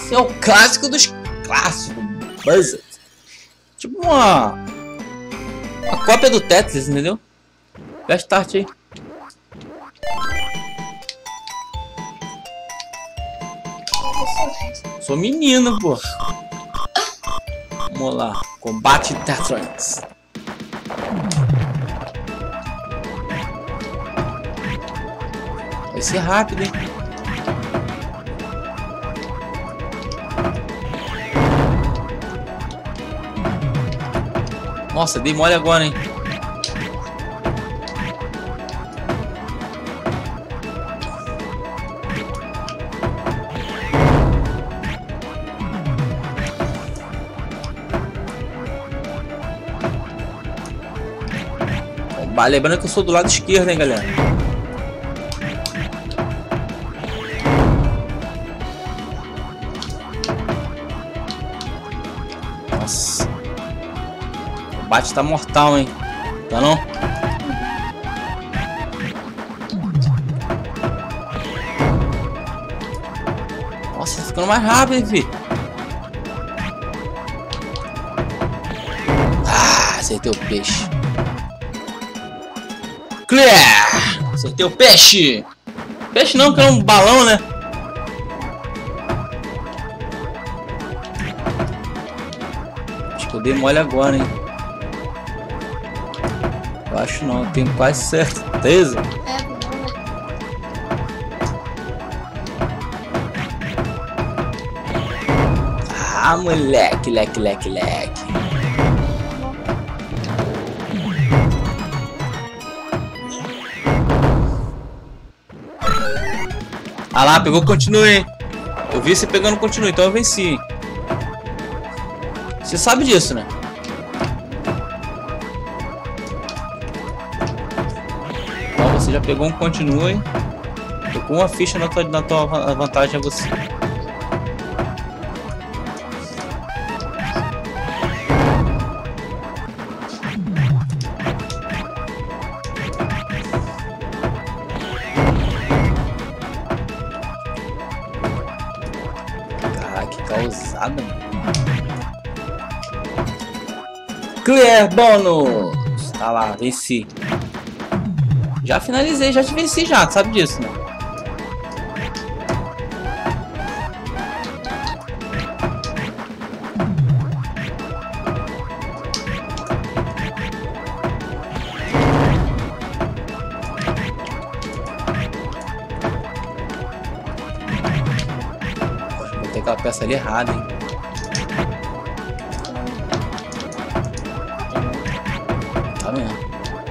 Esse é o clássico dos clássicos. Buzzer. Tipo uma cópia do Tetris, entendeu? Dá start aí. Sou menino, pô. Vamos lá. Combate Tetris. Vai ser rápido, hein? Nossa, dei mole agora, hein? Lembrando que eu sou do lado esquerdo, hein, galera? Nossa. O combate tá mortal, hein? Tá não? Nossa, tá ficando mais rápido, hein, filho? Ah, acertei o peixe. Clear! Acertei o peixe! Peixe não, que é um balão, né? Acho que eu dei mole agora, hein? Eu acho não, eu tenho quase certeza. Ah, moleque, leque. Ah lá, pegou continue, hein? Eu vi você pegando continue, então eu venci. Você sabe disso, né? Então você já pegou um continue. Tô com uma ficha na tua vantagem a você. Causada, Clear bônus. Tá lá, venci. Já finalizei, já te venci já, tu sabe disso, né? Botei aquela peça ali errada, hein? Tá vendo?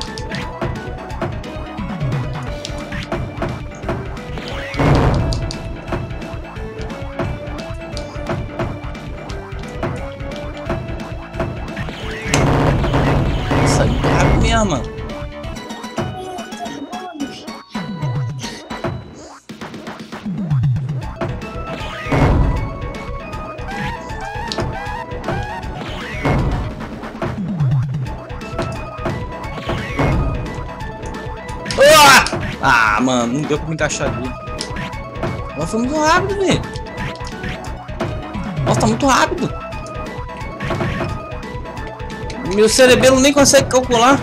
Isso aí é rápido mesmo, mano. Ah, mano, não deu pra me encaixar ali. Nossa, foi muito rápido, velho. Nossa, tá muito rápido. Meu cerebelo nem consegue calcular.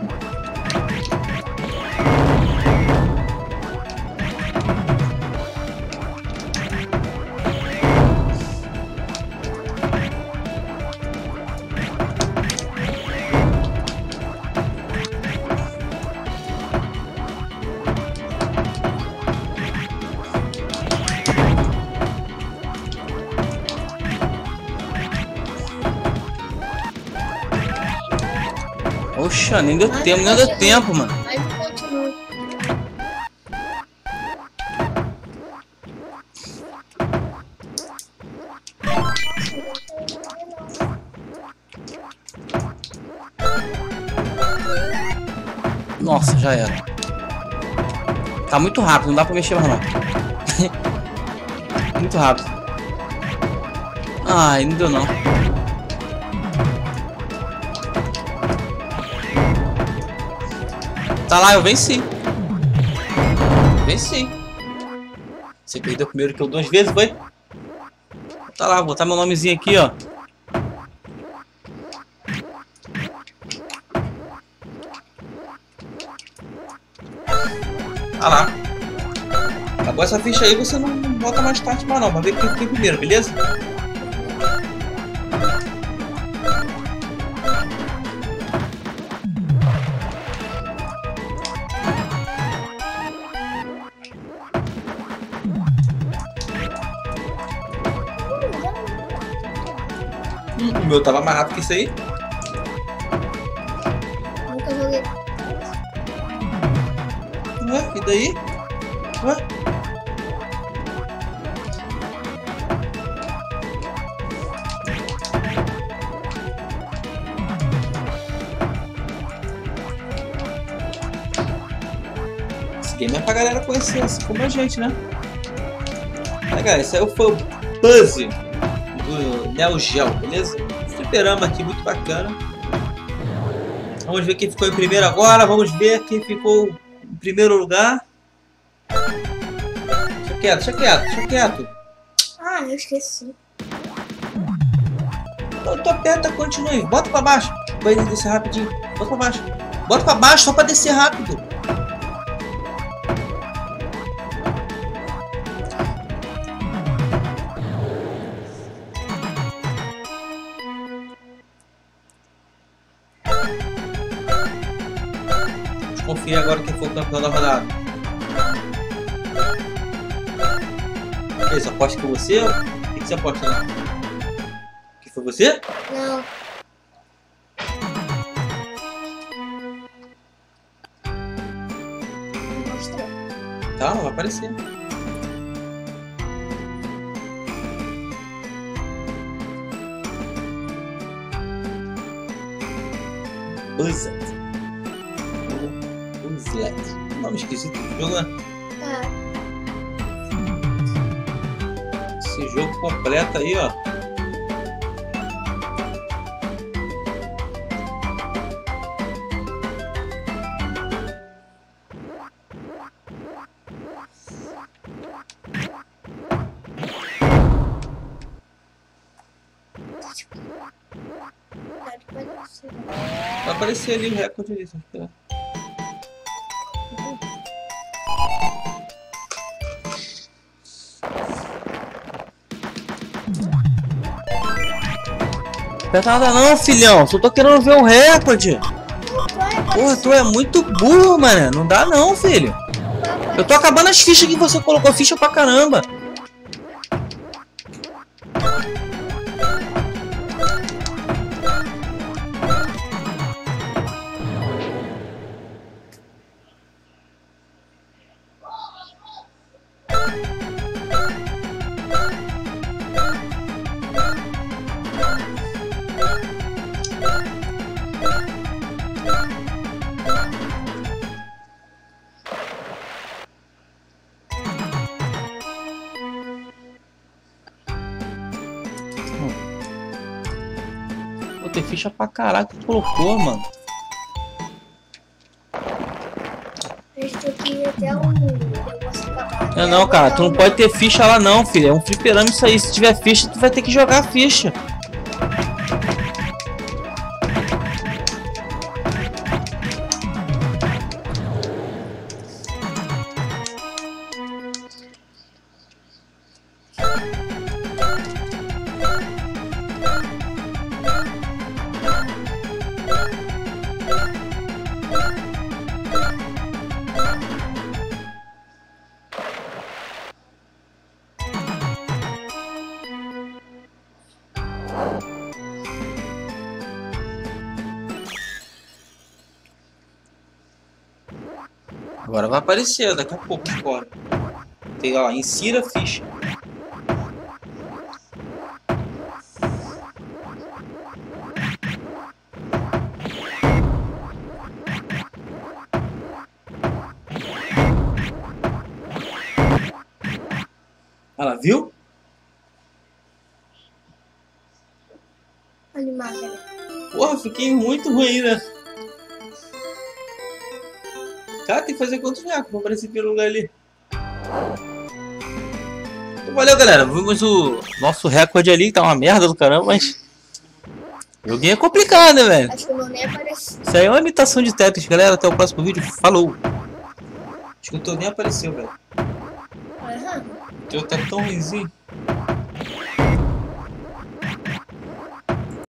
Poxa, nem deu tempo, mano. Nossa, já era. Tá muito rápido, não dá pra mexer mais não. Muito rápido. Ai, não deu não. Tá lá, eu venci. Venci. Você perdeu primeiro que eu 2 vezes, foi? Tá lá, vou botar meu nomezinho aqui, ó. Tá lá. Agora essa ficha aí você não bota mais tarde mais não. Pra ver quem fica primeiro, beleza? O meu tava mais rápido que isso aí. Nunca joguei. Ué, e daí? Ué? Esse game é pra galera conhecer, assim como a gente, né? Aí, galera, esse aí foi o puzzle do Neogeo, beleza? Fliperama aqui, muito bacana. Vamos ver quem ficou em primeiro agora. Vamos ver quem ficou em primeiro lugar. Deixa quieto. Ah, eu esqueci. Tu aperta, continue. Bota pra baixo. Vai descer rapidinho. Bota pra baixo. Bota pra baixo só pra descer rápido. Vamos conferir agora quem foi o campeão da rodada. Você aposta que foi você? O que você aposta, né? Que foi você? Não. Não mostrou. Tá, vai aparecer. Buzzet. Nome esquisito do jogo, né? Ah, Esse jogo completo aí, ó. Vai aparecer ali o recorde ali, só esperar. Aperta nada não, filhão. Só tô querendo ver o recorde. Porra, tu é muito burro, mano. Não dá não, filho. Eu tô acabando as fichas que você colocou. Ficha pra caramba. Pô, tem ficha pra caralho que tu colocou, mano. Este aqui até o negócio acabar. Não, cara, tu não pode ter ficha lá não, filho. É um fliperama isso aí. Se tiver ficha, tu vai ter que jogar a ficha. Agora vai aparecer daqui a pouco fora. Tem ó, insira ficha. Olha lá, viu? Animada. Porra, fiquei muito ruim, né? Cara, tem que fazer quantos jacos pra aparecer pelo lugar ali? Tu valeu, galera. Vimos o nosso recorde ali, que tá uma merda do caramba, mas... O joguinho é complicado, né, velho? Acho que o meu nem apareceu. Isso aí é uma imitação de Tetris, galera. Até o próximo vídeo. Falou! Acho que o teu nem apareceu, velho. Aham. O teu tá tão ruimzinho.